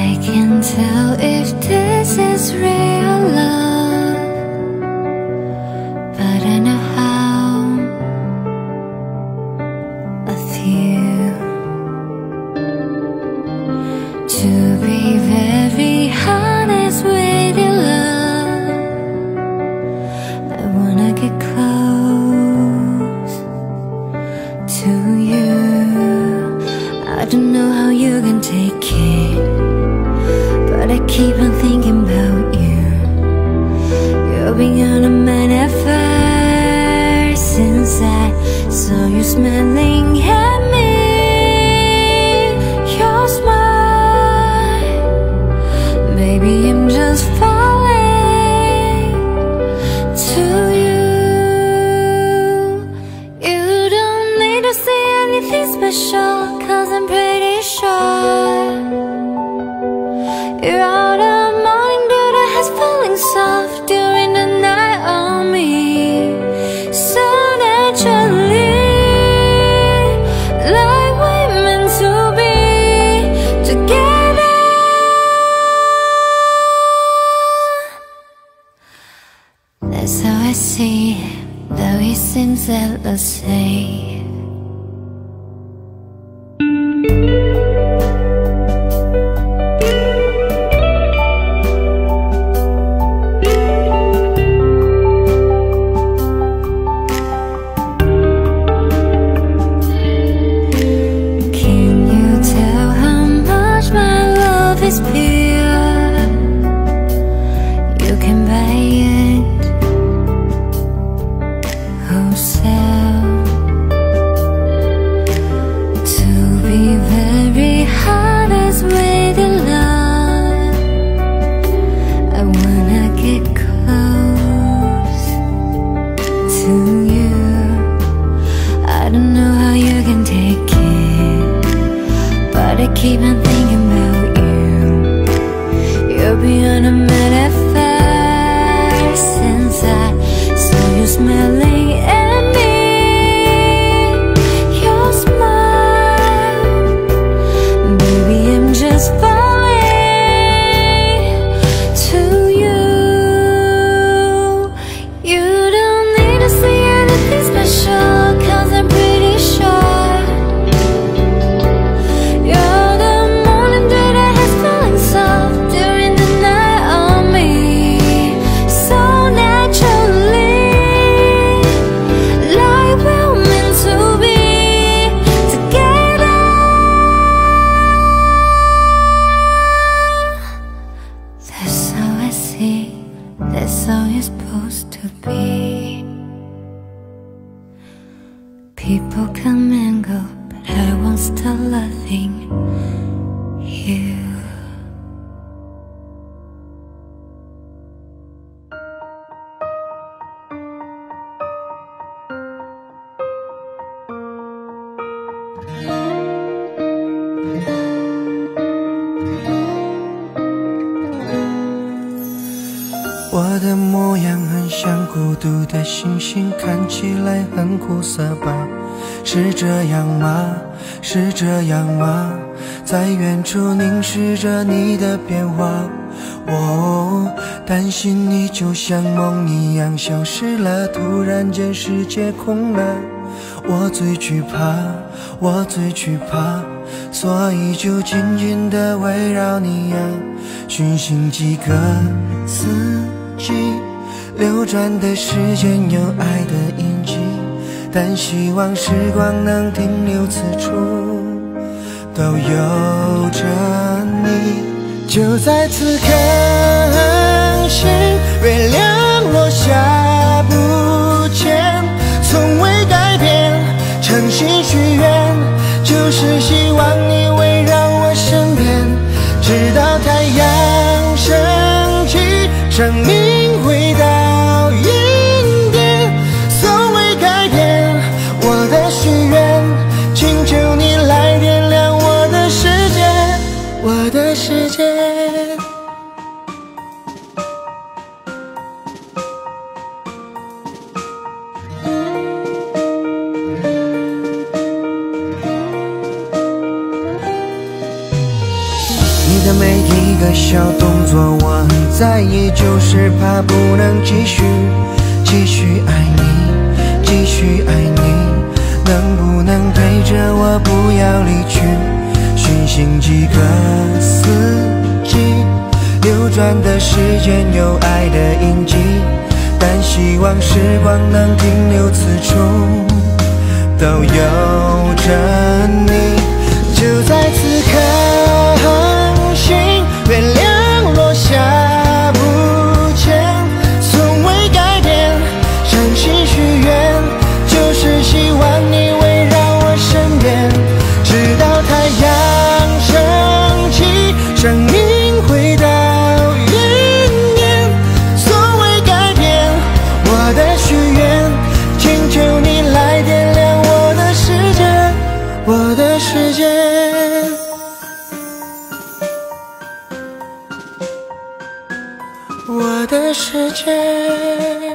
I can tell if this is real love, but I know how I feel. To be very honest with you, love, I wanna get close to you. I don't know how you can take it, but I keep on thinking about you. You've been on my mind ever since I saw you smiling at me. Your smile, maybe I'm just falling to you. You don't need to say anything special, 'cause I'm pretty sure you're out of mind, but I has falling soft during the night on me. So naturally, like we're meant to be together. That's how I see it, though it seems endlessly. Is pure, you can buy it wholesale. To be very honest with your love, I wanna get close to you. I don't know how you can take it, but I keep on thinking about you. You'll be on a minute first since I saw you smiling at me. Your smile, baby, I'm just falling to you. You don't need to say anything special, 'cause I'm pretty sure you're the morning that I has falling soft. That's how it's supposed to be. People come and go, but I won't stop loving you. 我的模样很像孤独的星星，看起来很苦涩吧？是这样吗？是这样吗？在远处凝视着你的变化，我担心你就像梦一样消失了，突然间世界空了。我最惧怕，我最惧怕，所以就紧紧地围绕你呀，寻寻几个四季流转的时间，有爱的印记，但希望时光能停留此处，都有着你。就在此刻，恒星月亮落下不见，从未改变，诚心许愿，就是希望你围绕我身边，直到太阳升起，生命回到原点，从未改变我的许愿，请求你来点亮我的世界，我的世界。你的的每一个小动作我很在意，就是怕不能继续爱你，继续爱你。能不能陪着我不要离去？讯息几个四季，流转的时间有爱的印记，但希望时光能停留此处，都有着你。就在此刻恒星月亮落下不见，从未改变，真心许愿就是希望你围绕我身边，直到太阳升起，生命回到原点。从未改变我的许愿，请求你来点亮我的世界，我的世界。我的世界。